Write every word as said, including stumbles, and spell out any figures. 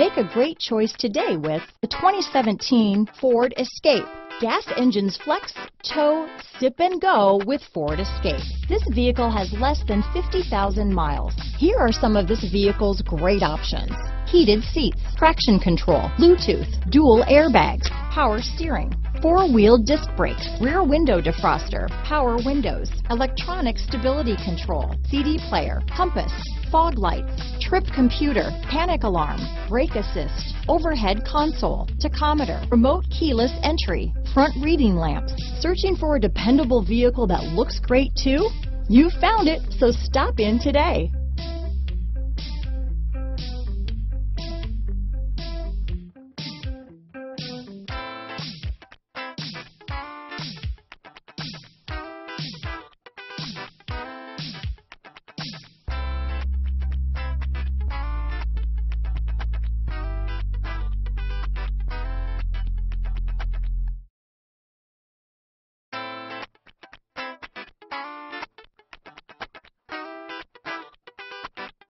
Make a great choice today with the twenty seventeen Ford Escape. Gas engines flex, tow, sip and go with Ford Escape. This vehicle has less than fifty thousand miles. Here are some of this vehicle's great options: heated seats, traction control, Bluetooth, dual airbags, power steering, four-wheel disc brakes, rear window defroster, power windows, electronic stability control, C D player, compass, fog lights, trip computer, panic alarm, brake assist, overhead console, tachometer, remote keyless entry, front reading lamps. Searching for a dependable vehicle that looks great too? You found it, so stop in today.